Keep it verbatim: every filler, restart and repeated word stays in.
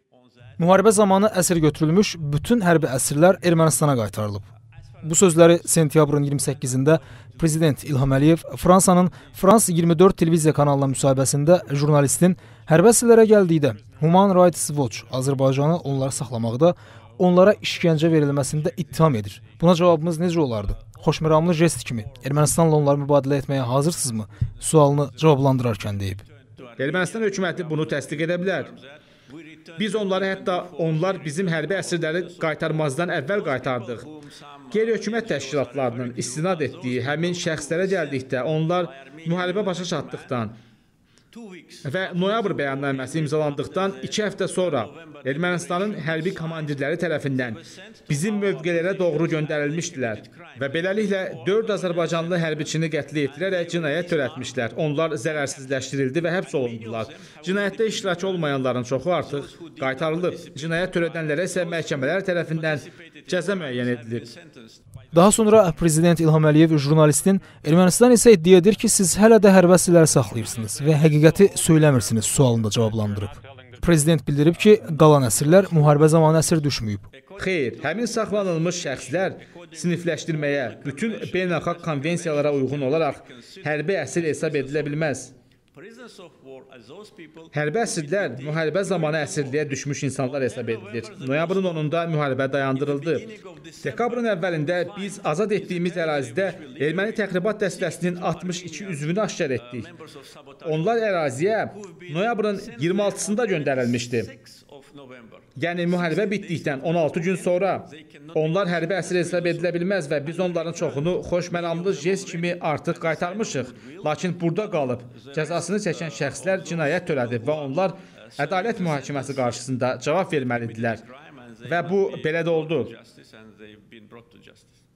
Müharibə zamanı əsir götürülmüş bütün hərbi əsirlər Ermənistana qaytarılıb. Bu sözləri sentyabrın iyirmi səkkizində Prezident İlham Əliyev Fransanın Frans iyirmi dörd televiziya kanalına müsahibəsində jurnalistin hərbi əsirlərə gəldikdə Human Rights Watch Azərbaycanı onları saxlamaqda, onlara işgəncə verilməsində ittiham edir. Buna cavabımız necə olardı? Xoşməramlı jest kimi Ermənistanla onları mübadilə etməyə hazırsınızmı? Sualını cavablandırarkən deyib. Ermənistan hökuməti bunu təsdiq edə bilər. Biz onları, hətta onlar bizim hərbi əsirləri qaytarmazdan əvvəl qaytardıq. Qeyri-hökumət təşkilatlarının istinad etdiyi həmin şəxslərə gəldikdə, onlar müharibə başa çatdıqdan və noyabr bəyannaməsi imzalandıqdan iki həftə sonra Ermənistanın hərbi komandirləri tərəfindən bizim mövqelərə doğru göndərilmişdilər və beləliklə dörd Azərbaycanlı hərbiçini qətlə yetirərək cinayət törətmişlər. Onlar zərərsizləşdirildi və həbs olundular. Cinayətdə iştirak olmayanların çoxu artıq qaytarılıb. Cinayət törədənlərə isə məhkəmələr tərəfindən cəza müəyyən edilir. Daha sonra Prezident İlham Əliyev jurnalistin Ermənistan isə iddia edir ki, siz hələ də hərbi əsirləri saxlayırsınız və həqiqəti söyləmirsiniz sualında cavablandırıb. Prezident bildirib ki, qalan əsirlər müharibə zamanı əsir düşməyib. Xeyr, həmin saxlanılmış şəxslər sinifləşdirməyə, bütün beynəlxalq konvensiyalara uyğun olaraq hərbi əsir hesab edilə bilməz. Hərbi əsirlər müharibə zamanı əsirliyə düşmüş insanlar hesab edilir. Noyabrın onunda müharibə dayandırıldı. Dekabrın əvvəlində biz azad etdiyimiz ərazidə erməni təxribat dəstəsinin altmış iki üzvünü aşkar etdik. Onlar əraziyə noyabrın iyirmi altısında göndərilmişdi. Yəni müharibə bitdikdən on altı gün sonra onlar hərbi əsir hesab edilə bilməz və biz onların çoxunu xoşməramlı jest kimi artıq qaytarmışıq. Lakin burada qalıb cəzasını çəkən şəxslər cinayət törədib və onlar ədalət mühakiməsi qarşısında cavab verməlidirlər. Və bu belə də oldu.